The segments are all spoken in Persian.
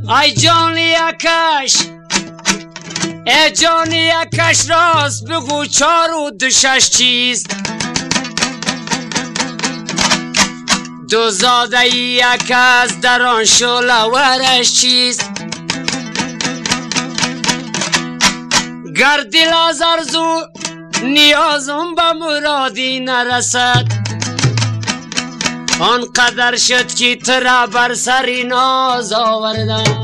ای جانی اکش ای جانی اکش راست بگو 4 و 2 6 چیست دو زاده یک از در آن شعله ورش چیست گر دل از آرزو نیازم به مرادی نرسد آنقدر شد که ترا بر سری ناز آوردم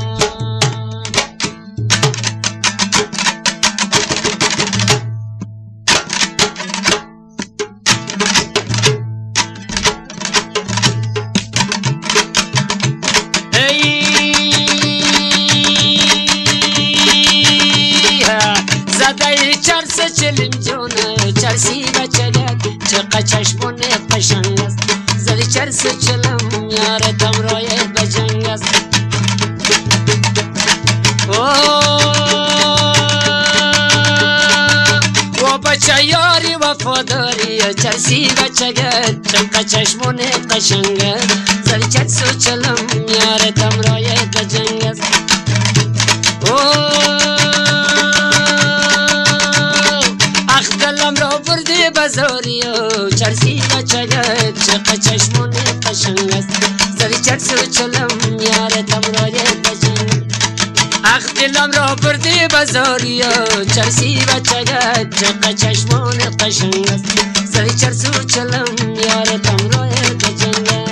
زده چرس چلم جونه چرسی بچگت چقه چشمونه قشنگ است زده چرس چلم یارتم رایت بجنگ است و بچه یاری وفاداری چرسی بچگت چقه چشمونه قشنگ است زده چرس چلم یارتم رایت بجنگ است دلم را بردی بزاریو چرسی بچگت چقه چشمونه قشنگ است زدی چرس و چلم یارتم رایت بجنگ اخ دلم را بردی بزاریو چرسی بچگت چقه چشمونه قشنگ است زدی چرس و چلم یارتم رایت بجنگ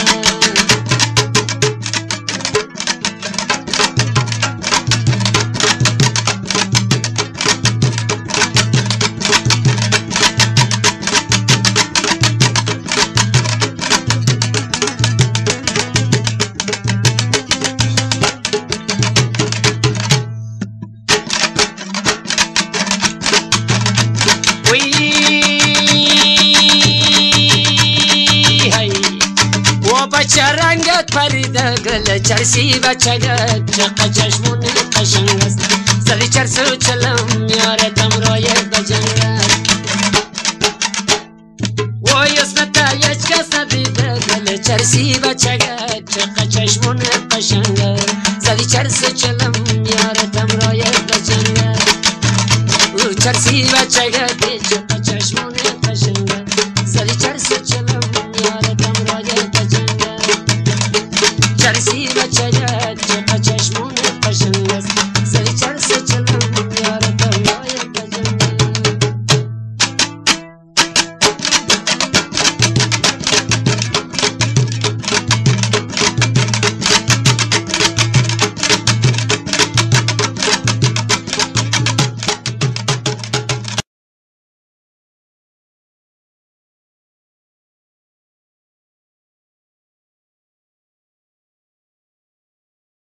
بچه رنگت پریده گل چرسی بچگت چقه چشمونه قشنگ است زدی چرس و چلم یارتم رایت بجنگ وای اسمتا یک کس ندیده گل چرسی بچگت چقه چشمونه قشنگ است زدی چرس و چلم یارتم رایت بجنگ چرسی بچگت چقه چشمونه قشنگ است زدی چرس و چلم یارتم رایت بجنگ چرسی بچگت